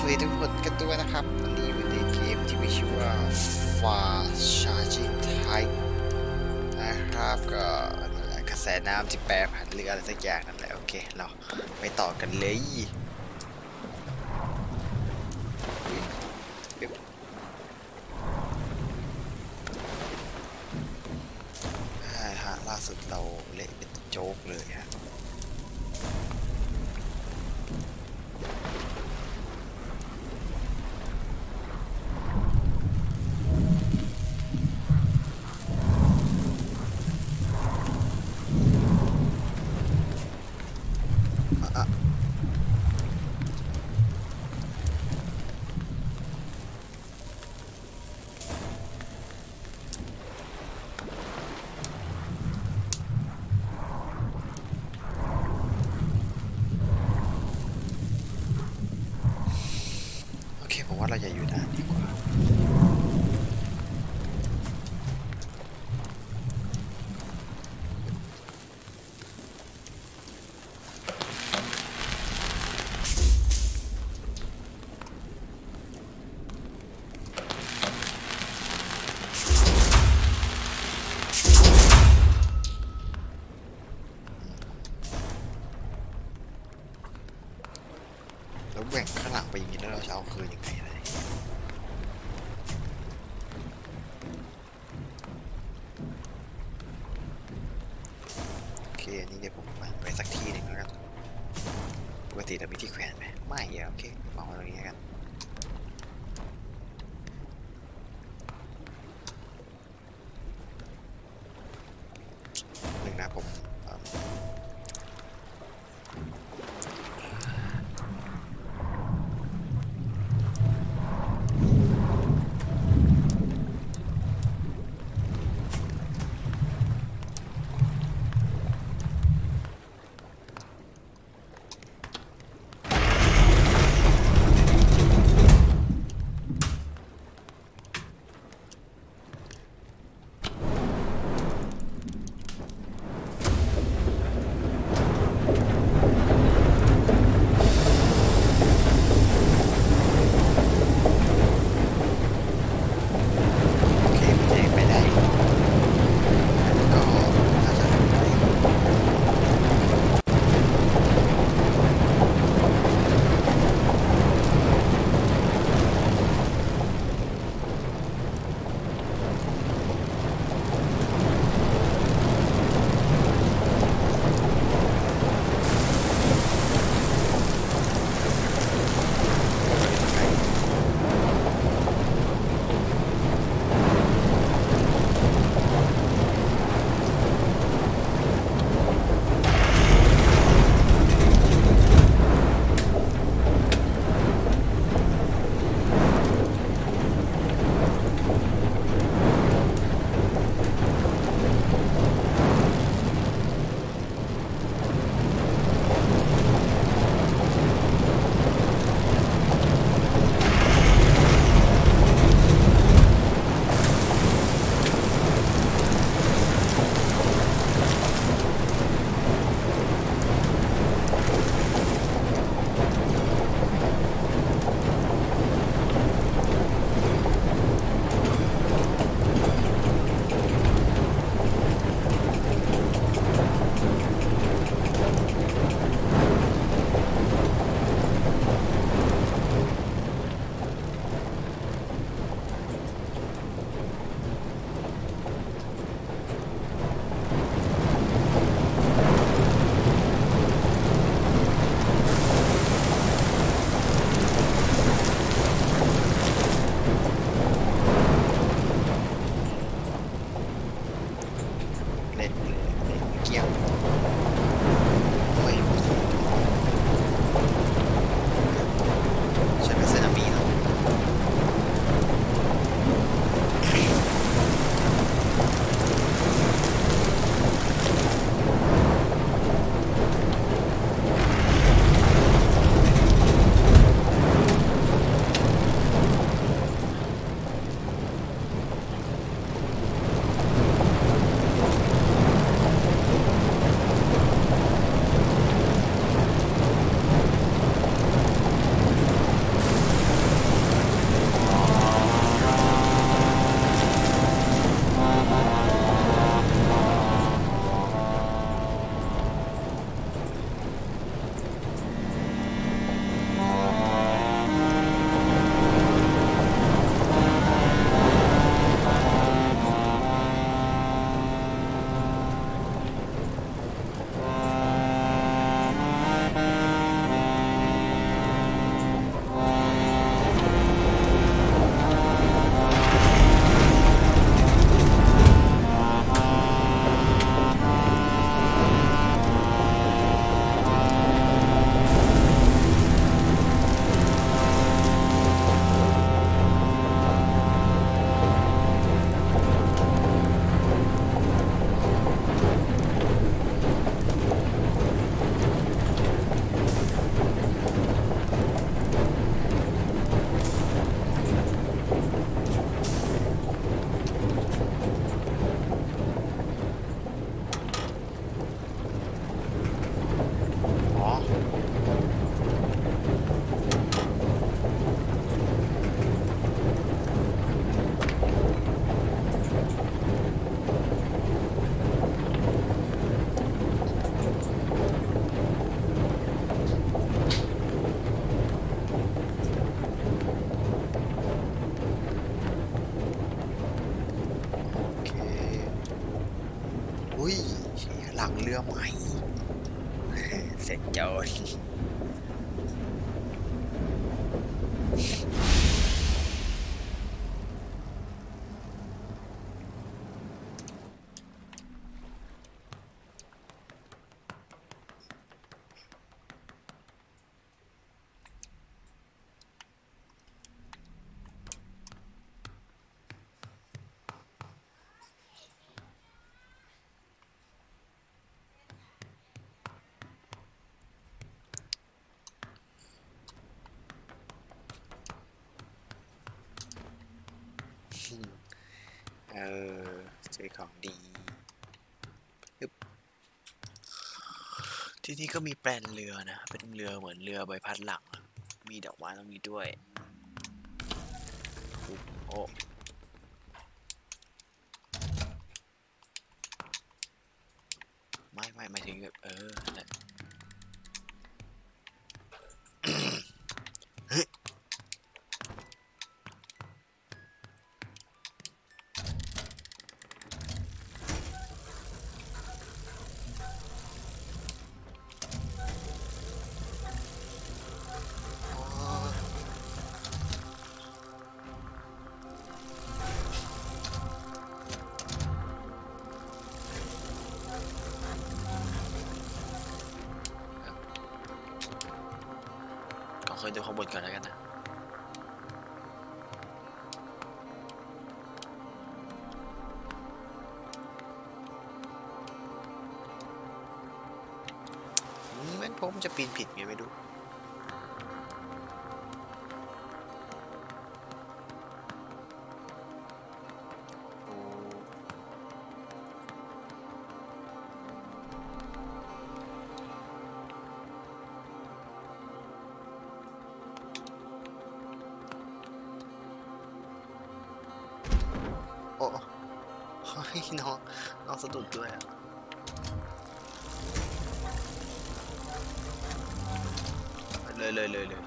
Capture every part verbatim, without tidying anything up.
วัสดีทุกคนกันด้วยนะครับวันนี้อยู่ในเกมที่มีชื่อว่า Far Charging Tide นะครับก็กระแสน้ำที่แปรผันเรืออะไรสักอย่างนั่นแหละโอเคเราไปต่อกันเลยฮะล่าสุดเราเละเป็นโจ๊กเลยฮะโอเคผมว่าเราจะอยู่นานดีกว่าแล้วแหว่งข้างหลังไปอย่างนี้แล้วเราจะเอาคืนยังไงเลยโอเคอันนี้เดี๋ยวผมวางไว้สักที่หนึ่งแล้วกันปกติเรามีที่แขวนไหมไม่อะโอเควางไว้ตรงนี้กันหนึ่งนะผมำไมเสร็จโจรเออซื้อของดีที่นี่ก็มีแปลนเรือนะเป็นเรือเหมือนเรือใบพัดหลังมีดอกไม้ตรงนี้ด้วยโอ้ไม่ไม่ไม่ถึงแบบเออนั่นแหละเราเคยดูข้างบนก่อนแล้วกันนะแม่งผมจะปีนผิดไงไม่รู้โอ้เฮ้ยน้องน้องสะดุดด้วยอ่ะเลยเลยเลยเลย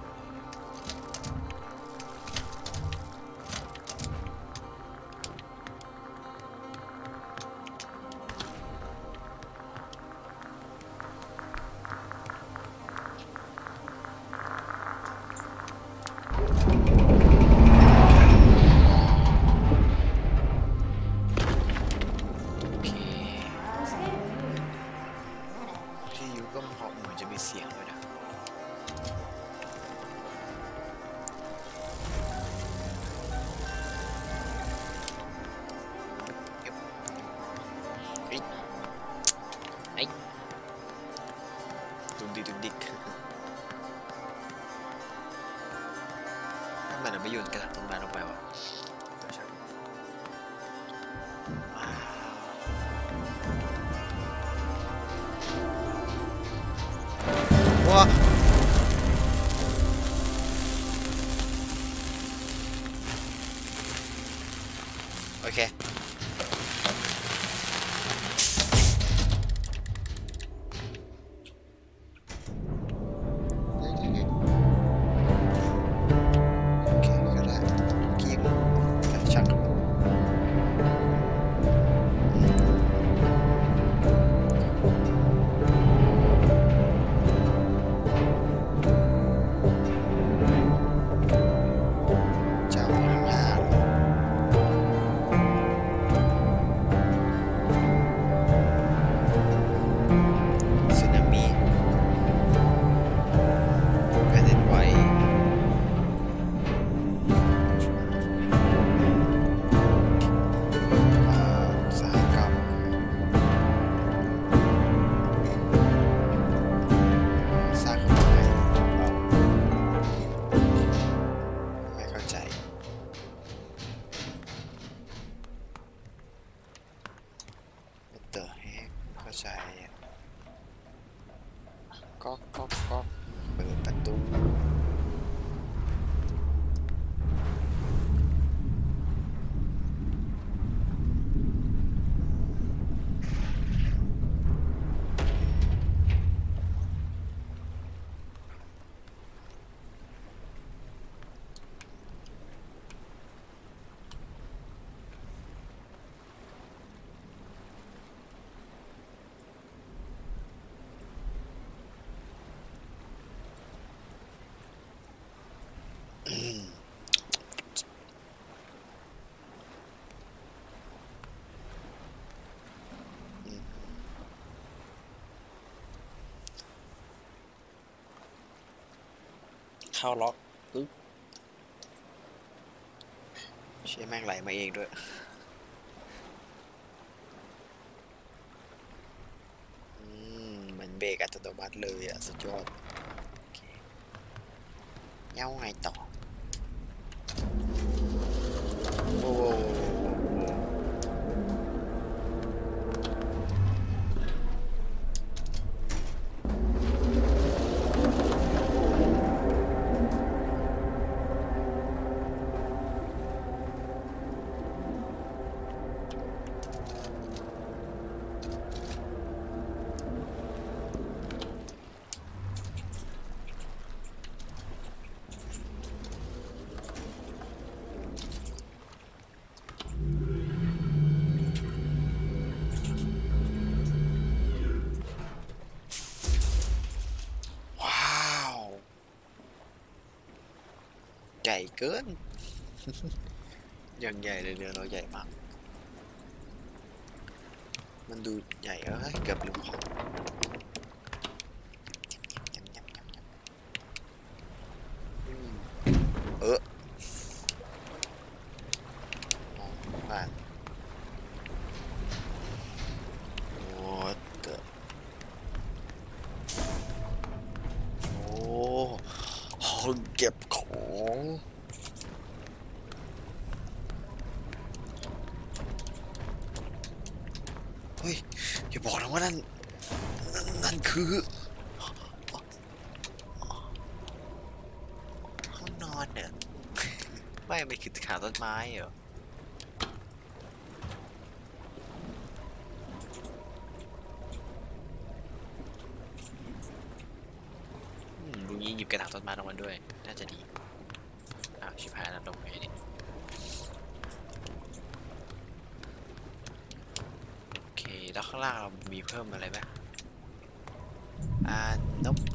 ที่ยูก็เหาะเหมือนจะมีเสียงด้วยนะไอ้ดุกดิกดุกดิกทำไมเราไม่โยนกระดาษตรงนั้นลงไปวะว้าวโอเคก๊อกก๊อกก๊อกเปิดประตูเข้าล็อกปึ๊บเชี่ยแม่งไหลมาเองด้วยอืมเหมือนเบรกอัตโนมัติเลยอ่ะสุดยอดเย้าไงต่อโอ้ใหญ่เกิน ยังใหญ่เลยเนื้อเราใหญ่มากมันดูใหญ่เอ้ยเกือบลืมของเออมองผ่านโอ้เกิดโอ้ห้องเก็บของเฮ้ยอย่าบอกนะว่านั่นนั่นคือห้องนอนเนี่ยไม่ไม่คือขาต้นไม้เหรอลุงนี้หยิบกระถางต้นไม้ลงมาด้วยน่าจะดีอ้าวชิบหายแล้วลงไงนี่โอเคแล้วข้างล่างเรามีเพิ่มอะไรไหมอ่านบ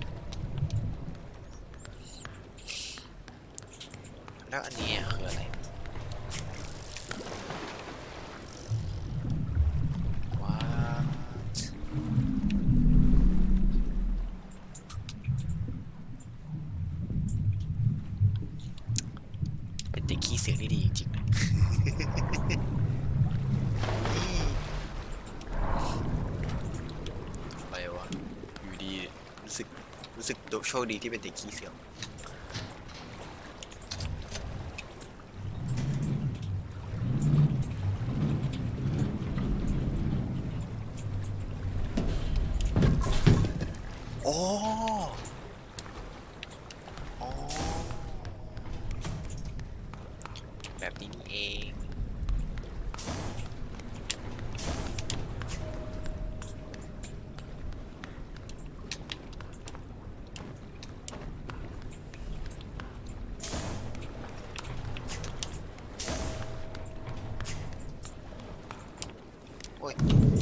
แล้วอันนี้คืออะไรว้าเป็นเด็กขี้เสียงที่ดีจริงๆนะอะไรวะอยู่ดีรู้สึกรู้สึกโชคดีที่เป็นเด็กขี้เสียงโอ้อ๋อแบบนี้เองโอ้ย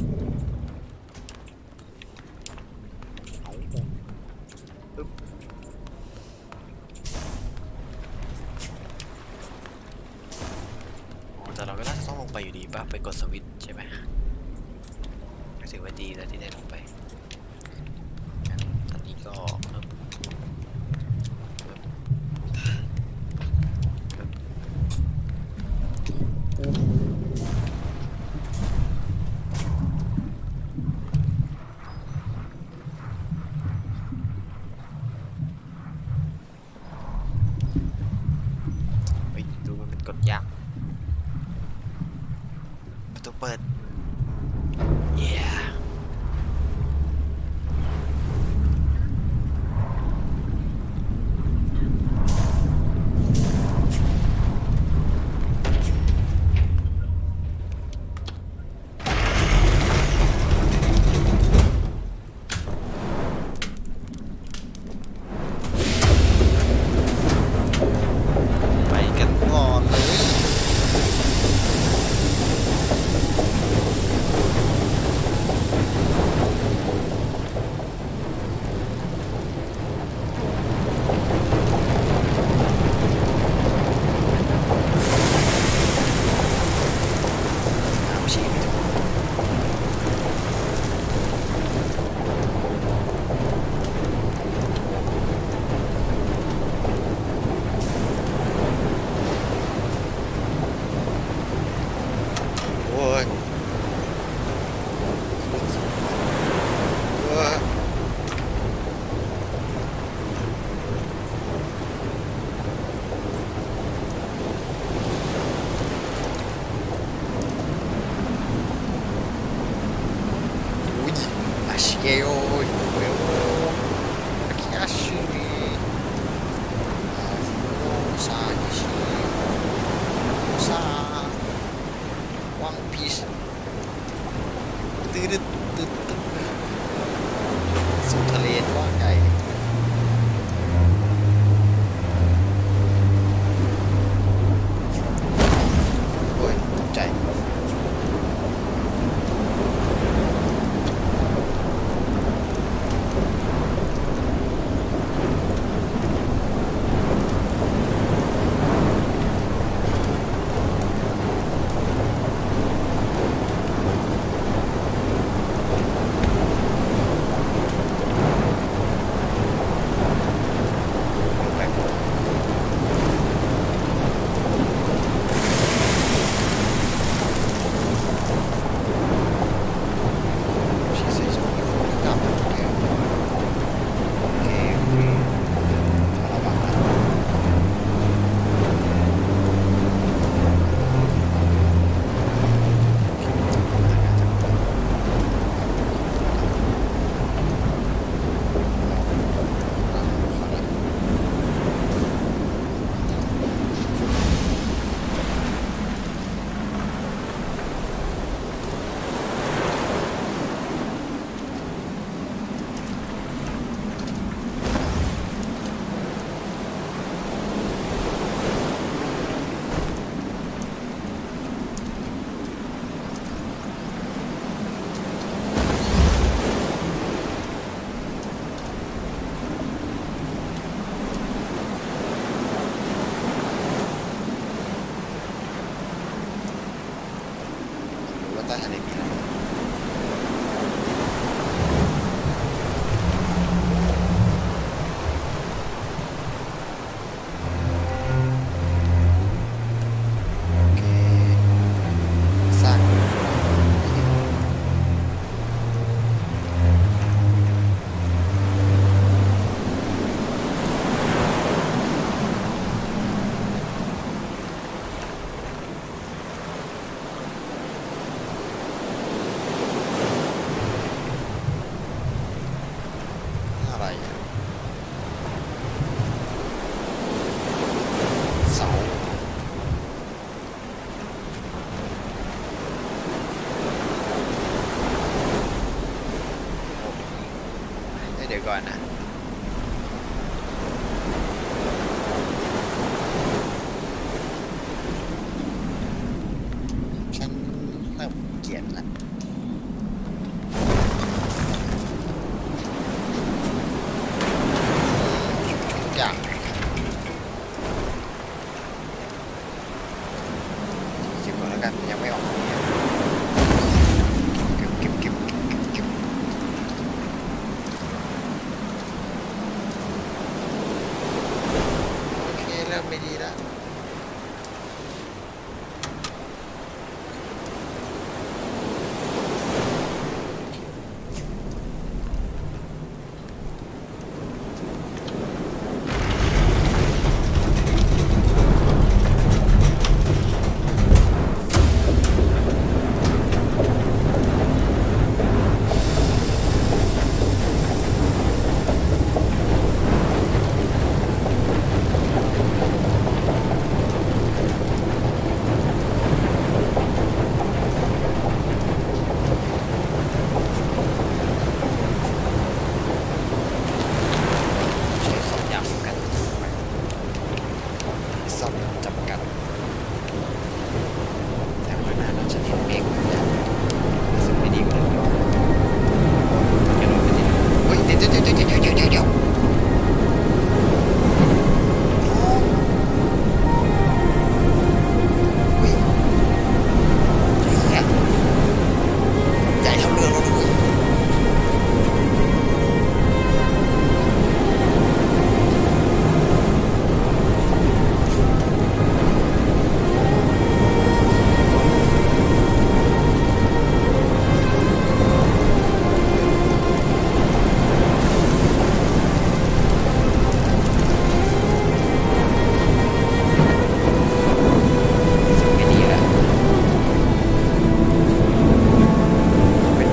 เอาปึ๊บแต่เราก็น่าจะต้องลงไปอยู่ดีป่ะไปกดสวิตช์ใช่ไหมก็ถือว่าดีแล้วที่ได้ลงไปงั้นตอนนี้ก็ไปดูมันเป็นกดยากประตูเปิด yeah ไปกันก่อนเลยใต้ทะเลมีอะไรโอเคสร้างอะไรอะเสาเอ้ยเดี๋ยวก่อนนะฉันเริ่มเกลียดละทุกอย่างเก็บก่อนแล้วกันยังไม่ออกเก็บเก็บเก็บเก็บเก็บเก็บโอเคเริ่มไม่ดีแล้ว ใช้คำหยาบกันซ่อมจำกัดแต่ว่าหน้าเราจะเห็นเมฆเลยนะซึ่งไม่ดีกว่าเดิมกระโดดไปทีเฮ้ยเดี๋ยวเดี๋ยวเดี๋ยวเดี๋ยวเดี๋ยวเดี๋ยวเดี๋ยวเฮ้ยใหญ่ใหญ่เท่าเรือเราเลย ซึ่งไม่ดีแล้วเป็น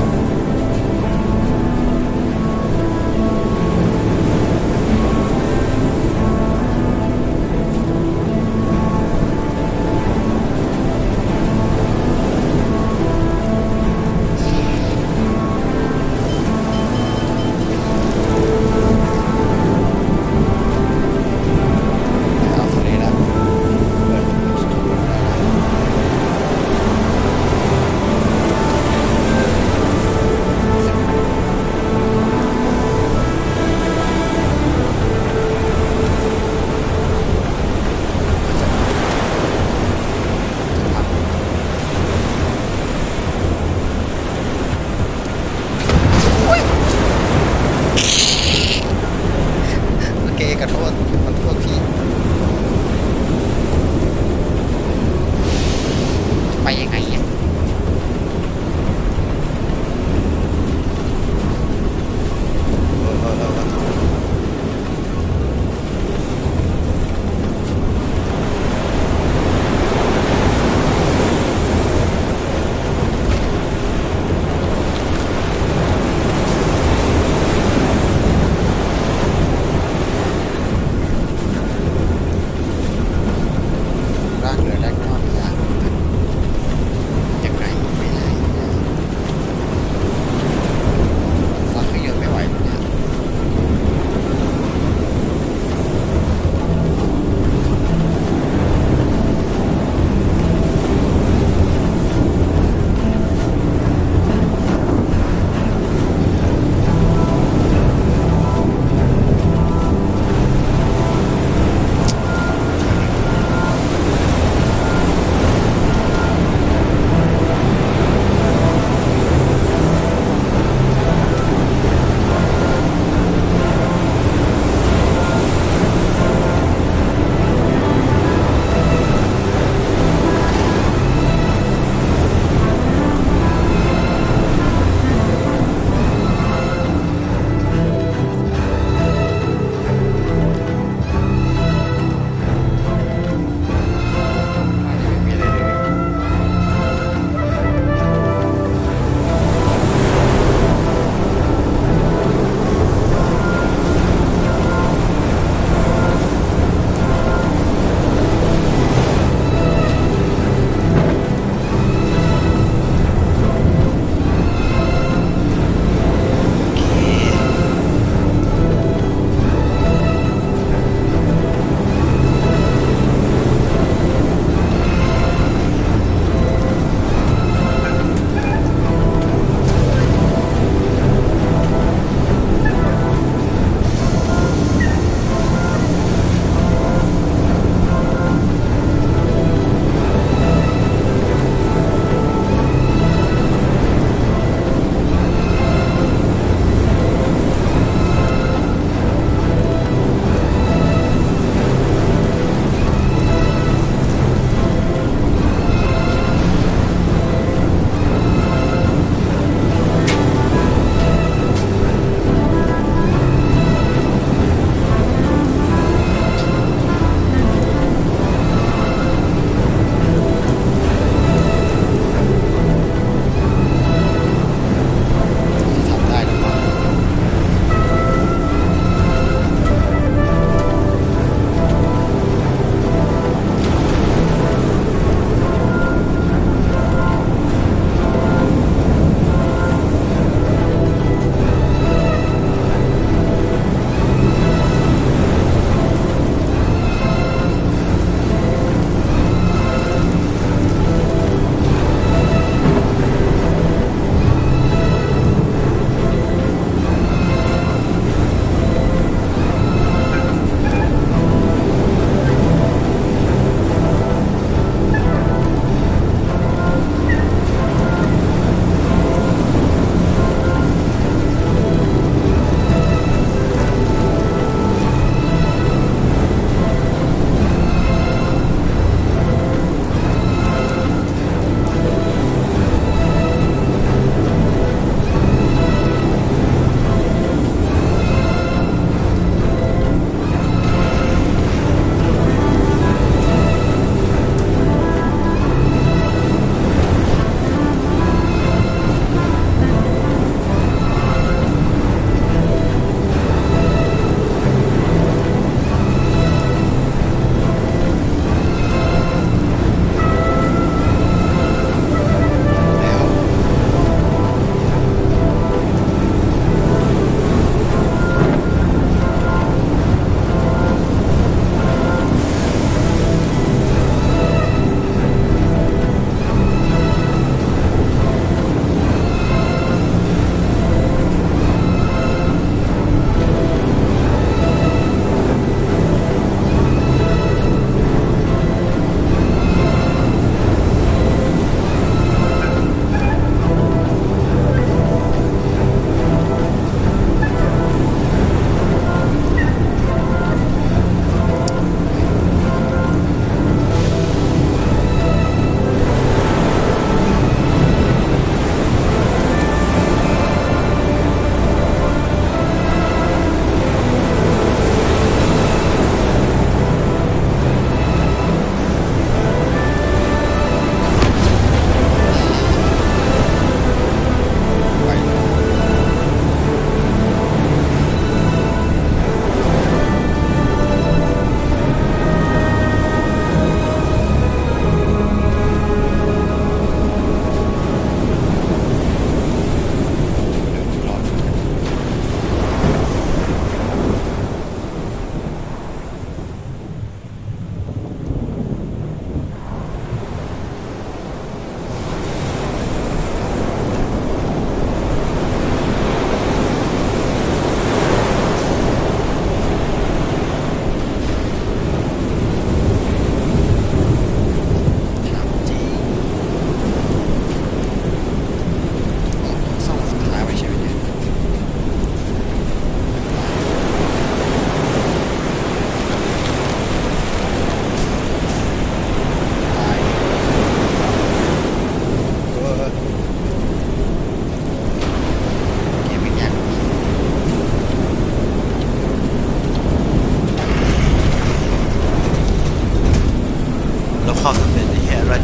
เอาทะเลแล้วเปิดสตูดิโอโอเคขอโทษขอโทษพี่ไปยังไงอ่ะเออเออเออเออ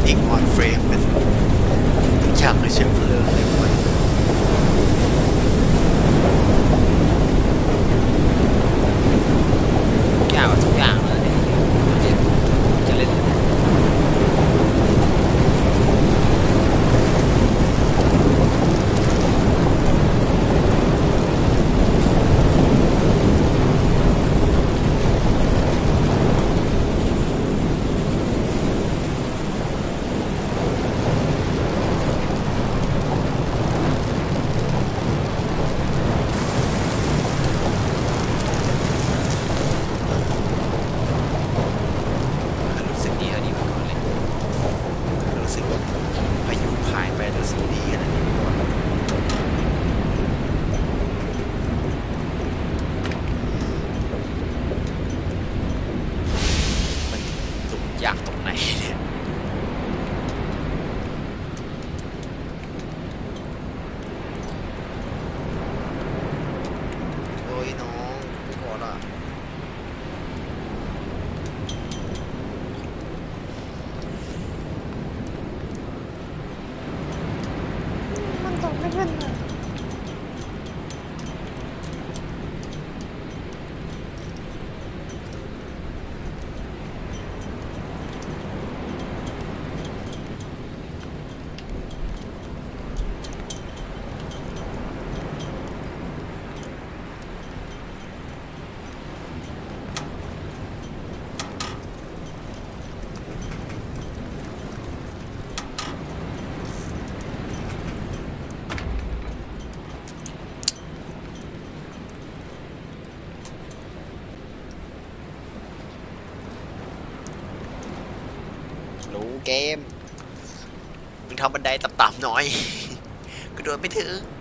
นิ่งออนเฟรมเป็นทุกอย่างเลยเชื่อมเลยอะไรหมดทุกอย่างทุกอย่างเลยเนี่ยจะเล่นรู้สึกดีเท่านี้มาก่อนเลยรู้สึกว่าพายุหายไปรู้สึกดีขนาดนี้ก่อนมันสุดยากตรงไหนเนี่ยโอ้ยน้องไม่พอละมันตกไม่ขึ้นเลยรู้เกมมึงทำบันไดต่ำๆหน่อย กูโดดไม่ถึง